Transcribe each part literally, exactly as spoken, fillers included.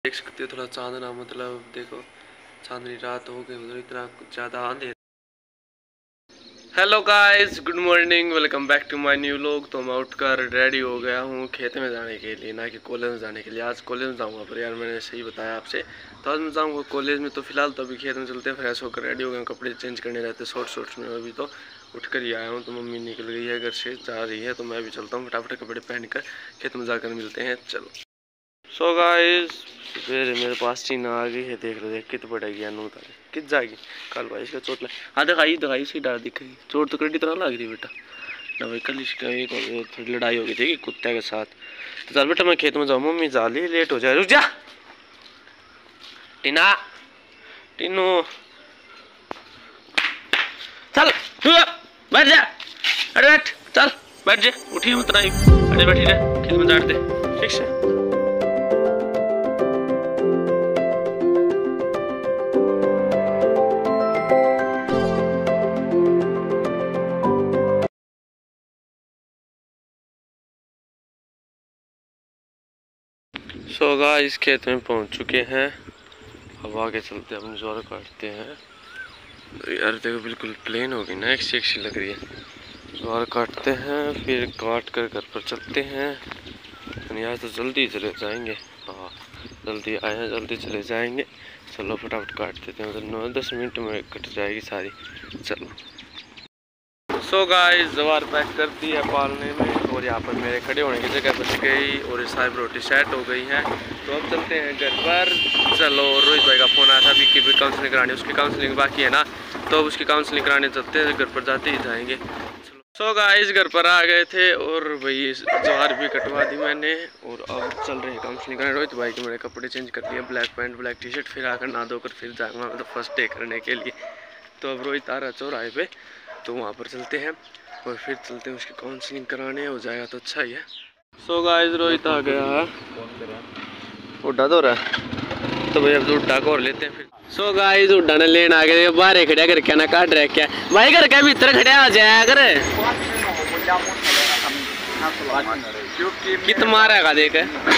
देख सकते हो थोड़ा चांदना, मतलब देखो चांदनी रात हो गई, मतलब इतना ज़्यादा अंधेरा। Hello guys, good morning, welcome back to my new vlog. तो मैं उठकर रेडी हो गया हूँ खेत में जाने के लिए, ना कि कॉलेज में जाने के लिए। आज कॉलेज में जाऊँगा, पर यार मैंने सही बताया आपसे, तो आज मैं जाऊँगा कॉलेज में। तो फिलहाल तो अभी खेत में चलते हैं, फ्रेश होकर रेडी हो गए, कपड़े चेंज करने रहते शॉर्ट शॉर्ट्स में। अभी तो उठकर ही आया हूँ, तो मम्मी निकल गई है घर से, जा रही है, तो मैं भी चलता हूँ फटाफट कपड़े पहनकर खेत में जाकर मिलते हैं। चलो। सो गाइस, फिर मेरे पास चीना आ गई है, देख लो, देख कित पड़ेगी अनु तारे कित जाएगी कल भाई इसका चोट लग। हाँ दिखाई दिखाई इसकी डाल दिखाई, चोट तो कड़ी तरह लग रही बेटा ना भाई। कल इसका एक थोड़ी लड़ाई हो गई थी कुत्ते के साथ। तो चल बेटा मैं खेत में जाऊँ, मम्मी जा ली, लेट हो जाए, रुक जा टीना, टीनू चल बैठ जा, अरे बैठ चल बैठ जा, उठी मत नहीं, अरे बैठी रहे, खेत में जाट दे, ठीक से। सो गाइस, खेत में पहुंच चुके हैं, अब आगे चलते हैं, हम जोर काटते हैं। तो यार देखो बिल्कुल प्लेन हो गई ना, एक सी एक सी लग रही है। जोर काटते हैं, फिर काट कर घर पर चलते हैं। यहाँ तो जल्दी चले जाएंगे, हाँ जल्दी आए हैं, जल्दी चले जाएंगे। चलो फटाफट काट देते हैं, मतलब नौ दस मिनट में कट जाएगी सारी। चलो। सो गाइस, जवार पैक कर दी है पालने में, और यहाँ पर मेरे खड़े होने की जगह बच गई, और इस साइड रोटी सेट हो गई है। तो अब चलते हैं घर पर। चलो, रोहित भाई का फ़ोन आया था अभी की भी काउंसलिंग करानी, उसकी काउंसलिंग बाकी है ना, तो अब उसकी काउंसलिंग कराने चलते हैं, घर पर जाते ही जाएंगे। चलो। सो गाइस, घर पर आ गए थे, और भाई जवार भी कटवा दी मैंने, और अब चल रही है काउंसलिंग कराने। रोहित भाई के मैंने कपड़े चेंज कर दिए, black pant black T shirt, फिर आकर नहा धोकर फिर जाऊँगा मतलब फर्स्ट डे करने के लिए। तो अब रोहित आ रहा चौराहे पे, तो वहाँ पर चलते हैं और फिर चलते हैं उसकी काउंसलिंग कराने, हो जाएगा तो अच्छा ही है। सो गाइस, रोहित आ गया है, उड्डा तो रहा है, तो भाई अब उड्डा को और लेते हैं फिर। सो गाइस, उड्डा ने लेन आ गए, बाहर खड़ा कर क्या ना काट रहा क्या भाई, घर के भीतर खड़े आ जाया कर, कित मारेगा देख।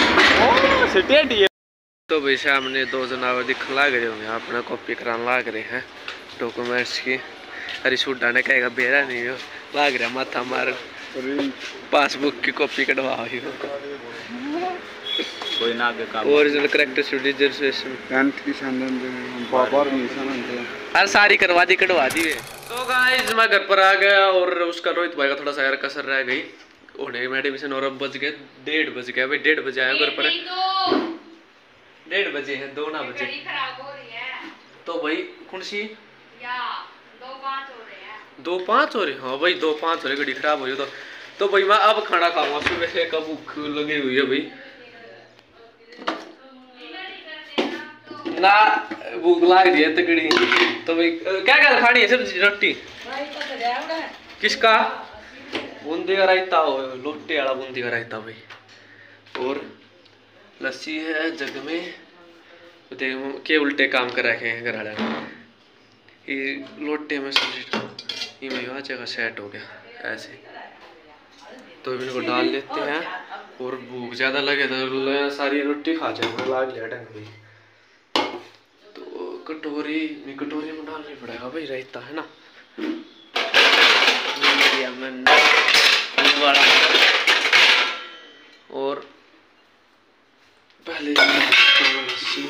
तो भाई सामने दो जनावर दिखने लग रहे होंगे, अपना कॉपी कराने लग रहे हैं डॉक्यूमेंट्स की। अरे सूडा ने कहेगा बेरा नहीं हो, लाग रहा माथा मार, पासबुक की कॉपी कटवा कोई ना आगे काम, ओरिजिनल करेक्टर रजिस्ट्रेशन टेंथ की बार हर सारी करवा दी, कटवा दी है। तो गाइस, मैं घर पर आ गया, और उसका रोहित भाई का थोड़ा सा यार कसर रह गई होने मेडिसिन, और अब बज गए डेढ़ बज गया भाई, डेढ़ बजे आया घर पर, डेढ़ बजे है, दो ना बजे तो भाई कौन सी दो पाँच हो रहे, हाँ भाई दो पाँच हो रहे, गाड़ी खराब हो रही। तो तो भाई मैं अब खाना खाऊंगा, सुबह से कब भूख लगी हुई है भाई ना, भूख लग रही है तगड़ी। तो भाई क्या क्या खानी है, सब्जी रोटी किसका, बूंदी का रायता हो, लोटे वाला बूंदी का रायता भाई, और लस्सी है जग में। देख के उल्टे काम कर रखे हैं घर वाले ये लोटे में सब्जी, ये भाई वहाँ जगह सेट हो गया ऐसे। तो इनको डाल लेते हैं, और भूख ज़्यादा लगे तो सारी रोटी खा जाए, लाग लिया ढंग भाई। तो कटोरी में कटोरी में डालनी पड़ेगा भाई, रायता है ना, और पहले लस्सी,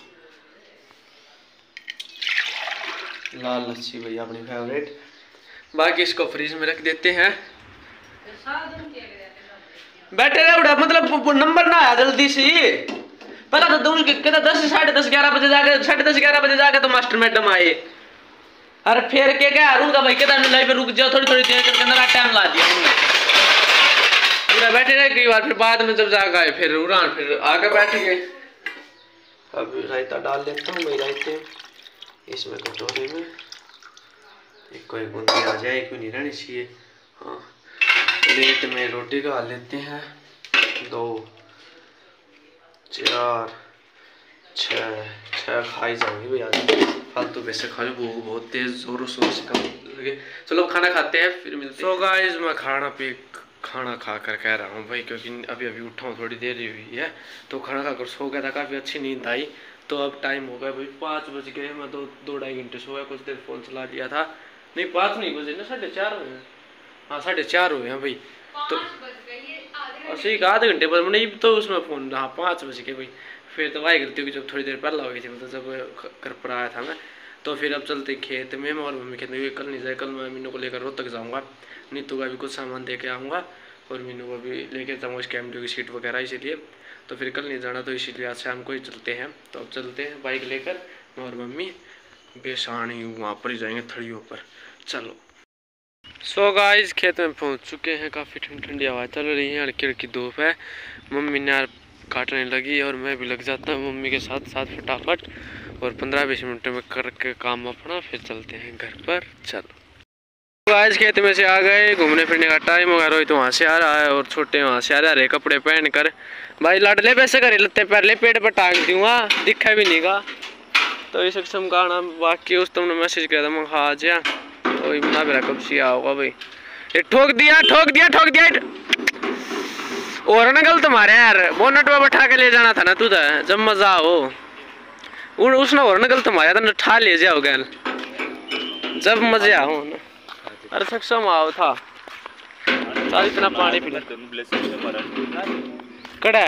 लाल लस्सी भैया अपनी फेवरेट। बाकी इसको फ्रीज में रख देते हैं, बैठे रहे उड़ा, मतलब नंबर ना आया जल्दी से। पहला तो दूर कहता दस साढ़े दस ग्यारह बजे जाके, साढ़े दस ग्यारह बजे जाके तो मास्टर मैडम आए, अरे फिर के क्या रुका भाई, कहता लाइव रुक जाओ थोड़ी थोड़ी देर के अंदर टाइम ला दिया पूरा। बैठे रहे कई बार, फिर बाद में जब जाकर आए फिर उड़ान, फिर आके बैठ गए। अब रायता डाल देता हूँ भाई, रायते इसमें कटोरी में एक कोई बूंदी आ जाए, क्यों नहीं रहनी चाहिए। हाँ, प्लेट में रोटी खा लेते हैं, दो चार छः छः खाई जाएंगे भाई आज, फालतू पैसे खा लो, भूख बहुत तेज जोरों शोर से कम लगे। चलो खाना खाते हैं फिर मिलते हैं। सो गाइस, मैं खाना पी खाना खा कर कह रहा हूँ भाई, क्योंकि अभी अभी उठा हूँ, थोड़ी देर ही हुई है, तो खाना खाकर सो गया था, काफ़ी अच्छी नींद आई। तो अब टाइम हो गया भाई पाँच बज गए, मैं तो दो ढाई घंटे सो गया, कुछ देर फ़ोन चला लिया था। नहीं पाँच नहीं बजे ना, साढ़े चार हुए हैं। हाँ साढ़े चार हुए हैं भाई। तो ऐसे ही आधे घंटे बाद नहीं तो उसमें फ़ोन, हाँ पाँच बज गए भाई। फिर तो वाही गलती हुई जब थोड़ी देर पहले हो गई थी, मतलब जब घर पर आया था मैं। तो फिर अब चलते खेत में, और मम्मी खेत में, कल नहीं जाए, कल मैं मीनू को लेकर रोहतक जाऊँगा, नीतू का भी कुछ सामान दे के आऊँगा, और मीनू को भी लेके जाऊँगा इसके एम डी की सीट वगैरह, इसीलिए तो फिर कल नहीं जाना, तो इसीलिए आज शाम को ही चलते हैं। तो अब चलते हैं बाइक लेकर, मैं और मम्मी बेसानी वहाँ पर ही जाएंगे थड़ियों पर। चलो सो गाइस खेत में पहुँच चुके हैं, काफ़ी ठंडी ठंडी हवा चल रही है, हल्की हल्की धूप है। मम्मी ने यार काटने लगी और मैं भी लग जाता हूँ मम्मी के साथ साथ फटाफट, और पंद्रह बीस मिनट में करके काम अपना फिर चलते हैं घर पर। चलो आज खेत में से आ गए, घूमने फिरने का टाइम होगा। रोहित वहाँ से आ रहा है और छोटे वहाँ से आ रहा है, कपड़े पहन कर। भाई लाडले पैसे करे लगते पहले पेट पर टांग दूंगा, दिखा भी नहीं गा। तो इस सक्षम का नाम बाकी उस तुमने मैसेज किया था, मैं हाँ जा तो इतना मेरा कब से होगा भाई। ये ठोक दिया ठोक दिया ठोक दिया और ना गलत मारे यार, बोनट में बैठा के ले जाना था ना तू, जब मजा हो उसने और ना गलत मारा था, ठा ले जाओ गैल जब मजे आओ ना। अरे सक्षम आओ था सारी इतना पानी पी कड़ा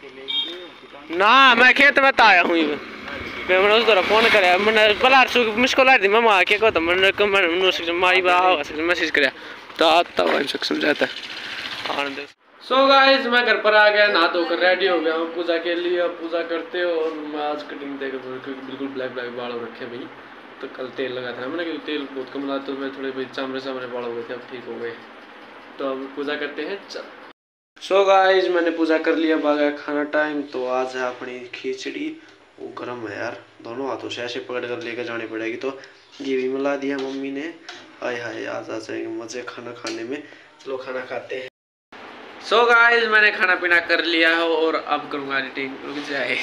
ना, मैं खेत में तो आया हूँ, मैंने उस तरह फोन कराया, मैंने पलार सु मिसको ला दी, मैं वहाँ के को तो मैंने मैंने माई बाप मैसेज कराया तो आता हुआ सक्षम जाता है। सो गाइस मैं घर पर आ गया, नहा धोकर रेडी हो गया हूँ पूजा के लिए। अब पूजा करते हो, और मैं आज कटिंग देकर क्योंकि बिल्कुल ब्लैक ब्लैक बाल हो रखे भाई, तो कल तेल लगा था मैंने, क्योंकि तेल बहुत कम लगा, तो मैं थोड़े भाई चामड़े चामड़े बाल हो गए थे, अब ठीक हो गए। तो अब पूजा करते हैं चल। सो गाइस मैंने पूजा कर लिया, अब आ गया खाना टाइम। तो आज है अपनी खिचड़ी, वो गर्म है यार, दोनों हाथों से ऐसे पकड़ कर लेकर जानी पड़ेगी। तो ये भी मिला दिया मम्मी ने, हाय हाय आज आ जाएंगे मज़े खाना खाने में। चलो खाना खाते हैं। सो so गाइस मैंने खाना पीना कर लिया है और अब करूँगा एडिटिंग, रुक जाए।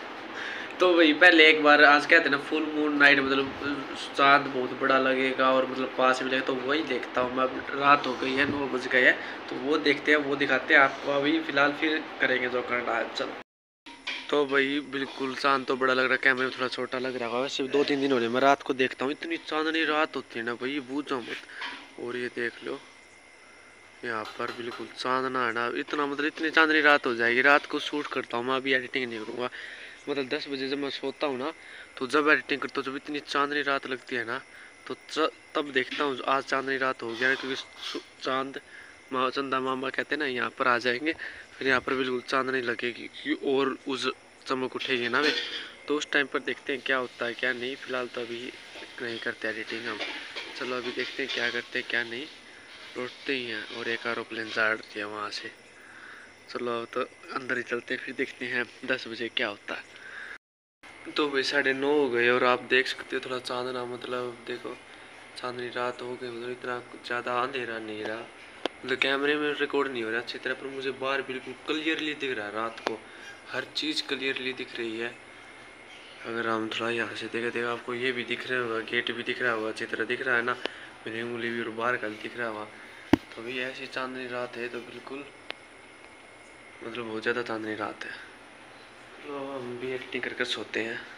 तो भाई पहले एक बार आज कहते हैं ना फुल मून नाइट, मतलब चाँद बहुत बड़ा लगेगा और मतलब पास में लगेगा, तो वही देखता हूँ मैं। रात हो गई है, नौ बज गए हैं, तो वो देखते हैं, वो दिखाते हैं आपको। अभी फिलहाल फिर करेंगे जो करना है। चलो तो भाई बिल्कुल चाँद तो बड़ा लग रहा है, कैमरे में थोड़ा छोटा लग रहा है। वैसे दो तीन दिन हो रहे मैं रात को देखता हूँ, इतनी चांदनी रात होती है ना भाई, बूझो मत। और ये देख लो यहाँ पर बिल्कुल चांदना है ना, इतना मतलब इतनी चांदनी रात हो जाएगी। रात को शूट करता हूँ मैं, अभी एडिटिंग नहीं करूँगा। मतलब दस बजे जब मैं सोता हूँ ना, तो जब एडिटिंग करता हूँ, जब इतनी चांदनी रात लगती है ना, तो तब देखता हूँ आज चांदनी रात हो गया, क्योंकि चांद चंदा मामा कहते हैं ना यहाँ पर आ जाएंगे, फिर यहाँ पर बिल्कुल चांदनी लगेगी, क्योंकि और उस चमक उठेगी ना वे। तो उस टाइम पर देखते हैं क्या होता है क्या नहीं। फिलहाल तो अभी नहीं करते एडिटिंग हम। चलो अभी देखते हैं क्या करते हैं क्या नहीं। लौटते ही हैं और एक एरोप्लेन जा रही है वहाँ से। चलो अब तो अंदर ही चलते हैं, फिर देखते हैं दस बजे क्या होता है। तो भाई साढ़े नौ हो गए और आप देख सकते हो थोड़ा चांदना, मतलब देखो चांदनी रात हो गई, मतलब इतना ज़्यादा अंधेरा नहीं रहा, मतलब कैमरे में रिकॉर्ड नहीं हो रहा अच्छी तरह, पर मुझे बाहर बिल्कुल क्लियरली दिख रहा है। रात को हर चीज़ क्लियरली दिख रही है। अगर हम थोड़ा यहाँ से देखे देगा आपको ये भी दिख रहा होगा, गेट भी दिख रहा होगा, अच्छी तरह दिख रहा है ना, मेरी उंगली भी और बाहर का दिख रहा होगा। तो अभी ऐसी चांदनी रात है, तो बिल्कुल मतलब बहुत ज़्यादा चांदनी रात है। तो हम भी एक्टिंग करके सोते हैं।